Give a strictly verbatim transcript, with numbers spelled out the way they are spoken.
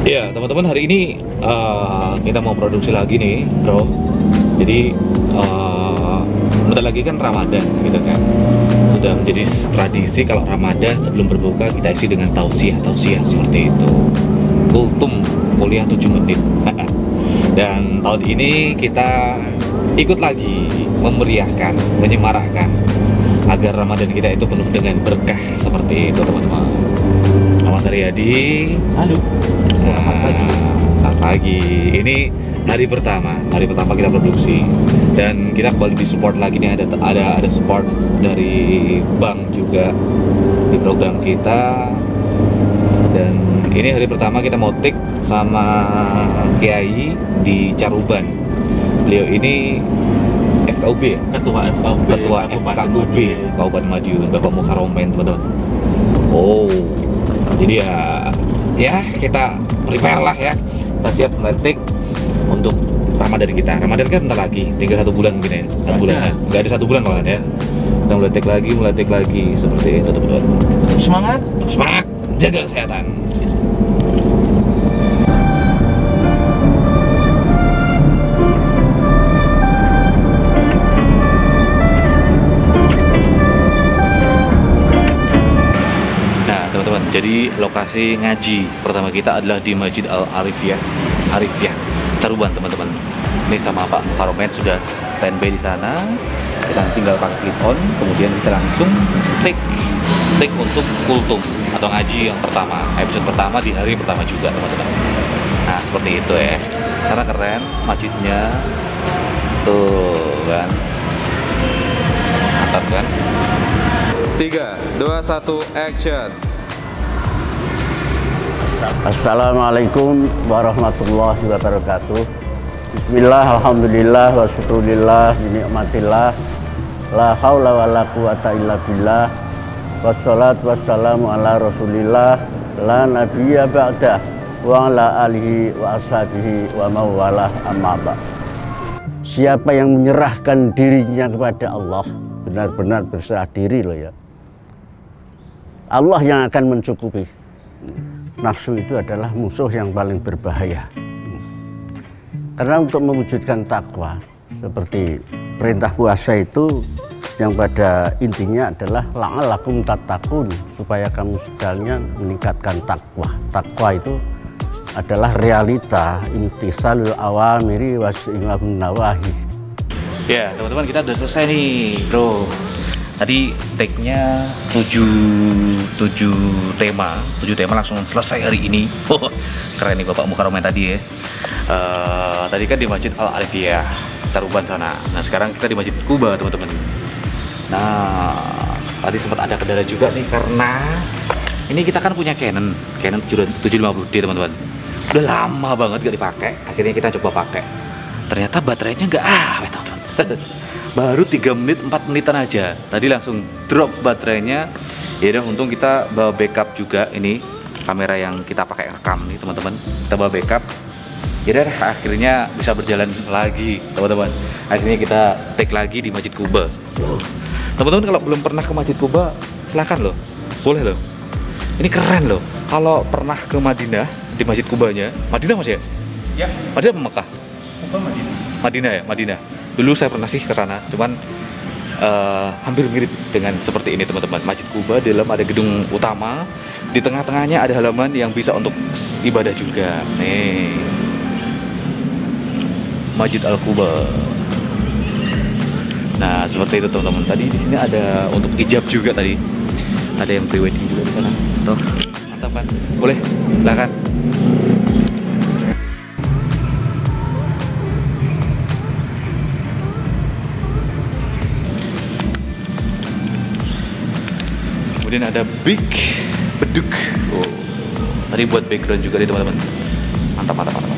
Ya teman-teman, hari ini uh, kita mau produksi lagi nih bro. Jadi uh, bentar lagi kan Ramadan gitu kan. Sudah menjadi tradisi kalau Ramadan sebelum berbuka kita isi dengan tausiah tausiah seperti itu. Kultum kuliah tujuh menit. Dan tahun ini kita ikut lagi memeriahkan, menyemarakkan agar Ramadan kita itu penuh dengan berkah seperti itu teman-teman. Nama saya Yadi. Halo. Nah, selamat pagi. Ini hari pertama, hari pertama kita produksi dan kita kembali disupport lagi nih, ada ada ada support dari bank juga di program kita. Dan ini hari pertama kita mau take sama Kiai di Caruban. Beliau ini F K U B ya? Ketua F K U B, Ketua F K U B Kabupaten Madiun, Bapak Mukaromen teman-teman. Oh, jadi ya ya kita prepare lah ya, kita siap meletik untuk Ramadan kita. Ramadan kan bentar lagi, tinggal satu bulan mungkin ya, satu bulan ya, nggak ada satu bulan malah ya. Kita meletik lagi, meletik lagi seperti itu teman-teman. Tetap semangat, Tetap semangat, jaga kesehatan. Jadi lokasi ngaji pertama kita adalah di Masjid Al Arifiyah, Arifiyah, Caruban teman-teman. Ini sama Pak Mukaromen sudah standby di sana. Kita tinggal pakai clip on, kemudian kita langsung take take untuk kultum atau ngaji yang pertama, episode pertama di hari pertama juga teman-teman. Nah seperti itu ya, karena keren masjidnya tuh kan, mantap kan? Tiga, dua, satu, action. Assalamualaikum warahmatullahi wabarakatuh. Bismillah, alhamdulillah, wa syukurillah, binikmatillah, la hawla wa la quwata illa billah, wassalatu wassalamu ala rasulillah, la nabiyya ba'dah, wa ala alihi wa ashabihi wa mawalah amma ba'. Siapa yang menyerahkan dirinya kepada Allah, benar-benar berserah diri loh ya, Allah yang akan mencukupi. Nafsu itu adalah musuh yang paling berbahaya. Karena untuk mewujudkan takwa, seperti perintah puasa itu, yang pada intinya adalah la'allakum tattaqun, supaya kamu sekalian meningkatkan takwa. Takwa itu adalah realita imtisalul awamiri was'inabun nawahi. Ya teman-teman, kita udah selesai nih bro. Tadi take-nya tujuh, tujuh tema, tujuh tema langsung selesai hari ini. Oh, keren nih Bapak Mukaromen tadi ya. Uh, tadi kan di Masjid Al Arifiyah, Caruban sana. Nah sekarang kita di Masjid Kuba teman-teman. Nah tadi sempat ada kendala juga nih karena ini kita kan punya Canon, Canon tujuh lima puluh D teman-teman. Udah lama banget gak dipakai. Akhirnya kita coba pakai. Ternyata baterainya nggak awet teman-teman. Baru tiga menit, empat menitan aja. Tadi langsung drop baterainya. Ya udah, untung kita bawa backup juga. Ini kamera yang kita pakai rekam nih teman-teman. Kita bawa backup. Ya udah, akhirnya bisa berjalan lagi teman-teman. Akhirnya kita take lagi di Masjid Kuba. Teman-teman kalau belum pernah ke Masjid Kuba, silahkan loh, boleh loh. Ini keren loh. Kalau pernah ke Madinah, di Masjid Kubanya, Madinah mas ya? Ya. Madinah apa Mekah? Kuba Madinah. Madinah ya, Madinah. Dulu saya pernah sih ke sana, cuman uh, hampir mirip dengan seperti ini teman-teman. Masjid Kuba, di dalam ada gedung utama, di tengah-tengahnya ada halaman yang bisa untuk ibadah juga. Nih, Masjid Al Kuba. Nah seperti itu teman-teman. Tadi di sini ada untuk ijab juga tadi. Ada yang pre-wedding juga di sana. Tuh, mantap kan? Boleh, silakan. Kemudian ada big beduk. Oh, tadi buat background juga nih teman-teman. Mantap, mantap, mantap.